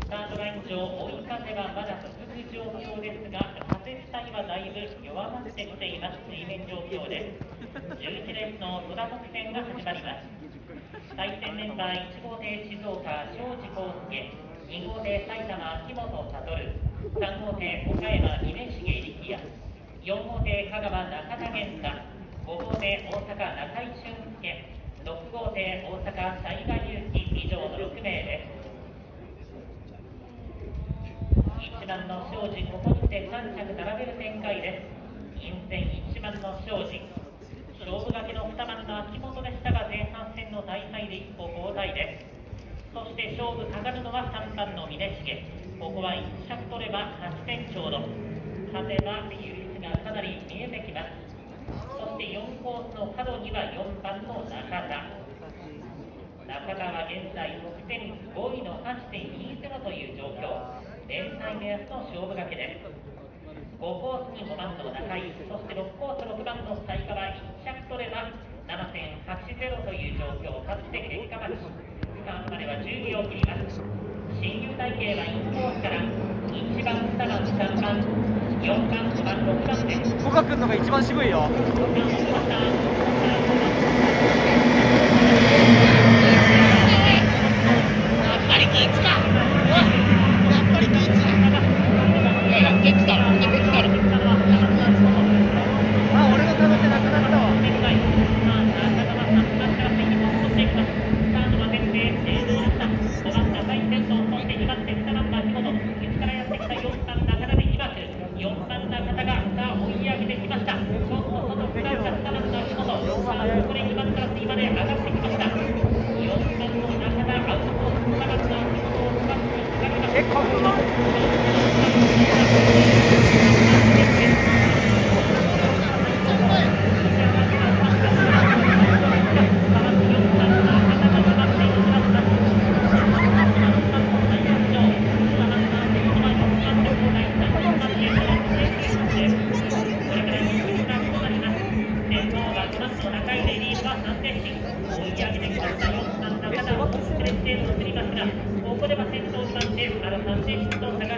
タートライン上、追い風はまだ続く状況ですが、風自体はだいぶ弱まってきています。水面状況です。11レースの戸田特選が始まります。対戦メンバー1号艇静岡庄司康介、2号艇埼玉木本悟、3号艇岡山峰重力也、4号艇香川中田源太、5号艇大阪中井俊介、6号艇大阪雑賀祐希、以上の6名です。1番の庄司、ここにて3着並べる展開です。陰線1番の庄司、勝負掛けの2番の秋元でしたが、前半戦の大敗で一歩後退です。そして勝負かかるのは3番の峰重、ここは1着取れば8点ちょうど、勝てば優率がかなり見えてきます。そして4コースの角には4番の中田。中田は現在得点率5位の 8.20 という状況、連載目安の勝負掛けです。5コースに5番の中井、そして6コース6番の雑賀は1着取れば 7.80 という状況、勝って結果待ち、スタートまでは10秒を切ります。進入体系はインコースから1番、2番、3番、4番、5番、6番です。 古賀君のが一番渋いよ。 ここでは先頭2番手、3点出頭